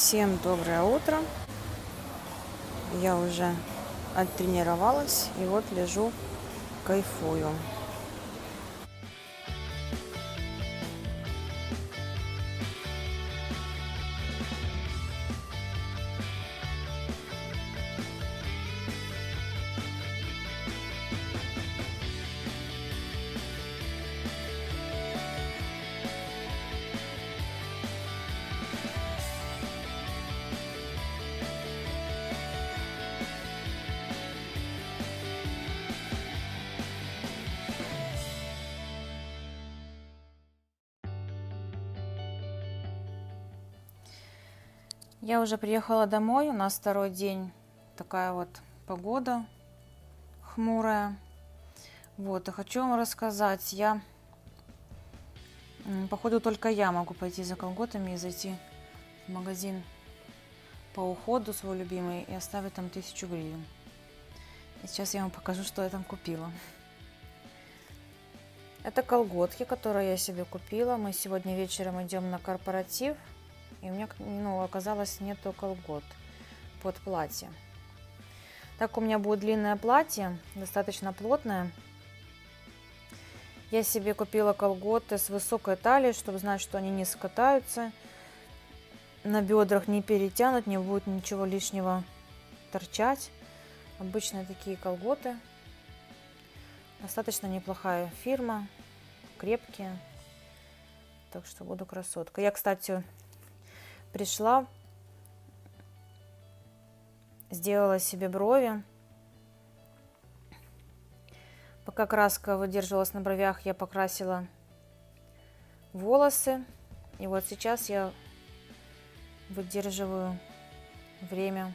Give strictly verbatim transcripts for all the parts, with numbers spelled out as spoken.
Всем доброе утро. Я уже оттренировалась и вот лежу, кайфую. Я уже приехала домой, у нас второй день, такая вот погода хмурая. Вот, и хочу вам рассказать, я, походу, только я могу пойти за колготами и зайти в магазин по уходу свой любимый и оставить там тысячу гривен. И сейчас я вам покажу, что я там купила. Это колготки, которые я себе купила. Мы сегодня вечером идем на корпоратив. И у меня, ну, оказалось, нету колгот под платье. Так у меня будет длинное платье, достаточно плотное. Я себе купила колготы с высокой талией, чтобы знать, что они не скатаются, на бедрах не перетянут, не будет ничего лишнего торчать. Обычные такие колготы. Достаточно неплохая фирма, крепкие. Так что буду красотка. Я, кстати, пришла, сделала себе брови. Пока краска выдерживалась на бровях, я покрасила волосы. И вот сейчас я выдерживаю время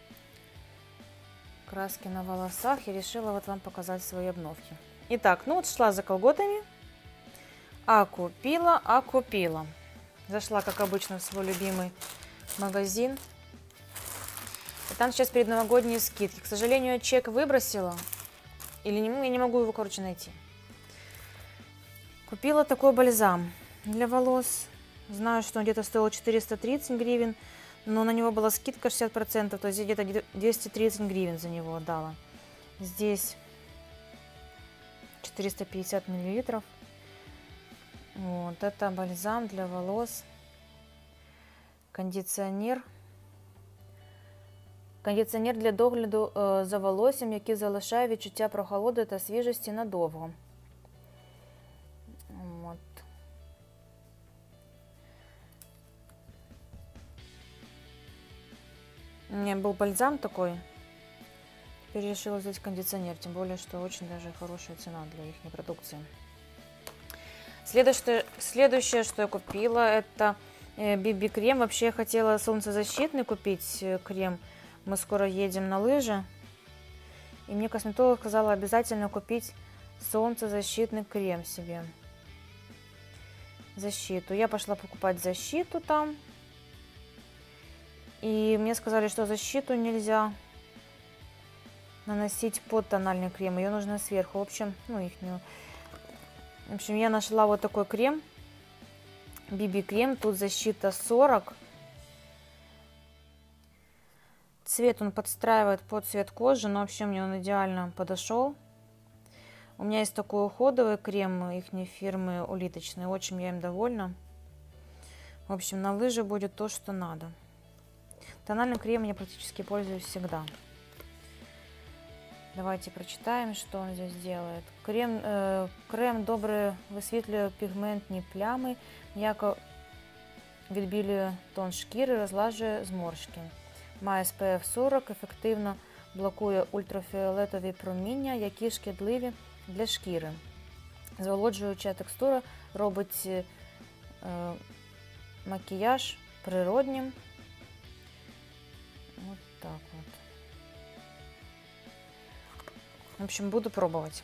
краски на волосах и решила вот вам показать свои обновки. Итак, ну вот шла за колготами, а купила, а купила. Зашла, как обычно, в свой любимый магазин. И там сейчас предновогодние скидки. К сожалению, я чек выбросила. Или не, я не могу его, короче, найти. Купила такой бальзам для волос. Знаю, что он где-то стоил четыреста тридцать гривен. Но на него была скидка шестьдесят процентов. То есть где-то двести тридцать гривен за него отдала. Здесь четыреста пятьдесят миллилитров. Вот, это бальзам для волос, кондиціонер. Кондиціонер для догляду е, за волоссям, який залишає відчуття прохолоди та свіжості надовго. От. У меня был бальзам такой, теперь решила взять кондиционер, тем более, что очень даже хорошая цена для их продукции. Следующее, следующее, что я купила, это би би-крем. Вообще я хотела солнцезащитный купить крем. Мы скоро едем на лыжи. И мне косметолог сказала обязательно купить солнцезащитный крем себе. Защиту. Я пошла покупать защиту там. И мне сказали, что защиту нельзя наносить под тональный крем. Ее нужно сверху. В общем, ну их не... В общем, я нашла вот такой крем, би би-крем, тут защита сорок. Цвет он подстраивает под цвет кожи, но вообще мне он идеально подошел. У меня есть такой уходовый крем их фирмы улиточный, очень я им довольна. В общем, на лыжи будет то, что надо. Тональный крем я практически пользуюсь всегда. Давайте прочитаем, что он здесь делает. Крем, э, крем добре висвітлює пігментні плями, м'яко відбілює тон шкіри, розгладжує зморшки. Має ес пе еф сорок, ефективно блокує ультрафіолетові проміння, які шкідливі для шкіри. Зволожуюча текстура робить е, макіяж природнім. Вот так вот. В общем, буду пробовать.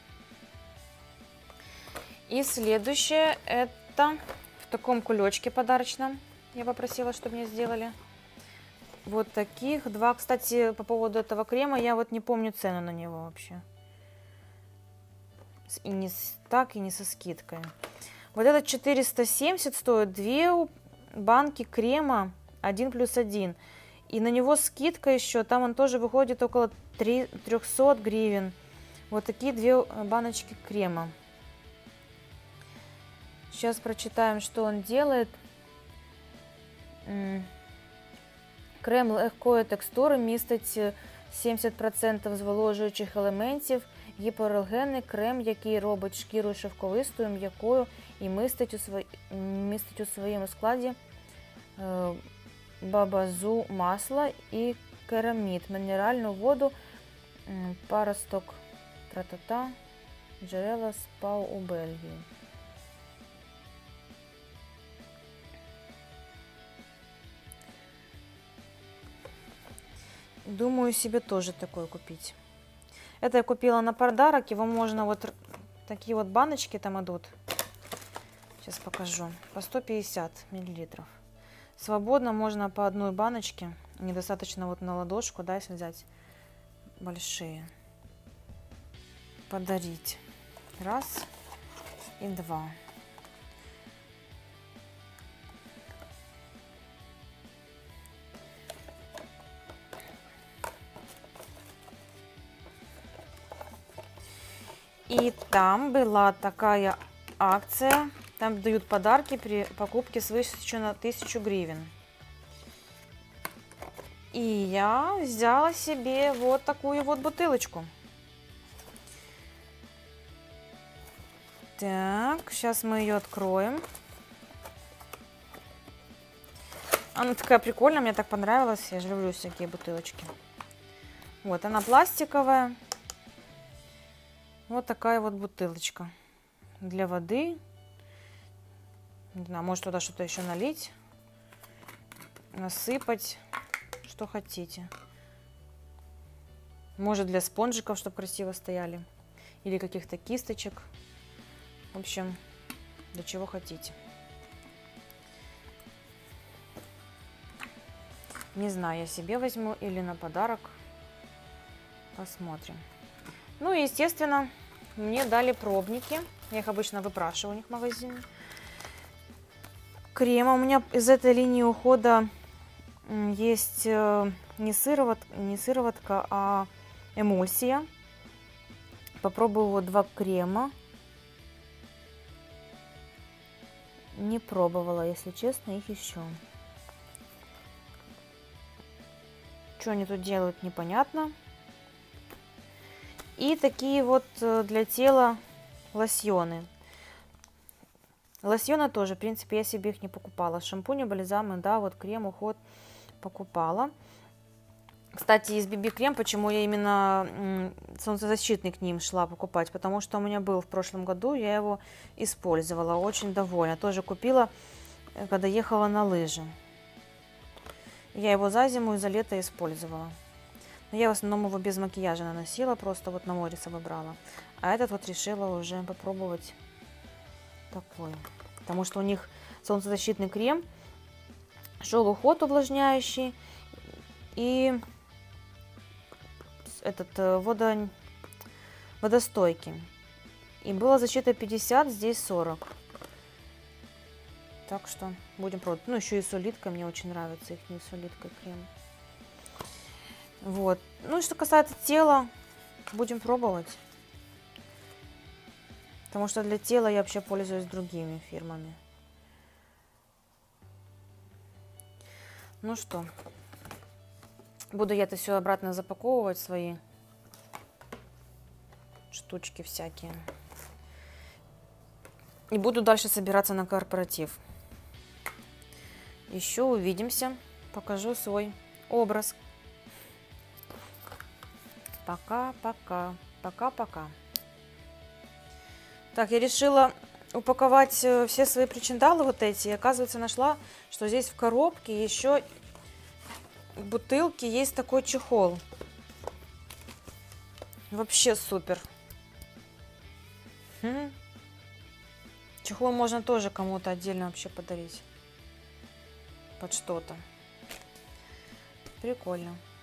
И следующее, это в таком кулечке подарочном. Я попросила, чтобы мне сделали. Вот таких два. Кстати, по поводу этого крема, я вот не помню цену на него вообще. И не так, и не со скидкой. Вот этот четыреста семьдесят стоит две банки крема один плюс один. И на него скидка еще, там он тоже выходит около трёхсот гривен. Вот такие две баночки крема. Сейчас прочитаем, что он делает. Крем легкої текстури містить сімдесят відсотків зволожуючих елементів. Гіпоалергенний крем, який робить шкіру шовковистою, м'якою і містить у, свої... містить у своєму складі е... бабазу масла і керамід, мінеральну воду, паросток тра-та-та, джерела спа у Бельгії. Думаю, себе тоже такой купить. Это я купила на подарок. Его можно вот такие вот баночки там идут. Сейчас покажу. По сто пятьдесят миллилитров. Свободно можно по одной баночке. Недостаточно вот на ладошку, да, если взять большие. Подарить. Раз и два. И там была такая акция, там дают подарки при покупке свыше на тысячу гривен. И я взяла себе вот такую вот бутылочку. Так, сейчас мы ее откроем. Она такая прикольная, мне так понравилась, я же люблю всякие бутылочки. Вот, она пластиковая. Вот такая вот бутылочка для воды. Не знаю, может туда что-то еще налить, насыпать, что хотите. Может для спонжиков, чтобы красиво стояли. Или каких-то кисточек. В общем, для чего хотите. Не знаю, я себе возьму или на подарок. Посмотрим. Ну и, естественно, мне дали пробники. Я их обычно выпрашиваю у них в магазине. Крема. У меня из этой линии ухода есть не сыроватка, не сыроватка, а эмульсия. Попробую вот два крема. Не пробовала, если честно, их еще. Что они тут делают, непонятно. И такие вот для тела лосьоны. Лосьоны тоже, в принципе, я себе их не покупала. Шампуни, бальзамы, да, вот крем, уход покупала. Кстати, из би би-крем, почему я именно солнцезащитный к ним шла покупать? Потому что у меня был в прошлом году, я его использовала, очень довольна. Тоже купила, когда ехала на лыжи. Я его за зиму и за лето использовала. Но я в основном его без макияжа наносила, просто вот на море выбрала. А этот вот решила уже попробовать такой. Потому что у них солнцезащитный крем, шел уход увлажняющий и этот водо, водостойкий. И была защита пятьдесят, здесь сорок. Так что будем пробовать. Ну, еще и с улиткой, мне очень нравится их не с улиткой крем. Вот. Ну, и что касается тела, будем пробовать. Потому что для тела я вообще пользуюсь другими фирмами. Ну что, буду я это все обратно запаковывать, свои штучки всякие. И буду дальше собираться на корпоратив. Еще увидимся. Покажу свой образ. Пока-пока. Пока-пока. Так, я решила упаковать все свои причиндалы вот эти. И, оказывается, нашла, что здесь в коробке еще в бутылке есть такой чехол. Вообще супер. Хм. Чехол можно тоже кому-то отдельно вообще подарить. Под что-то. Прикольно.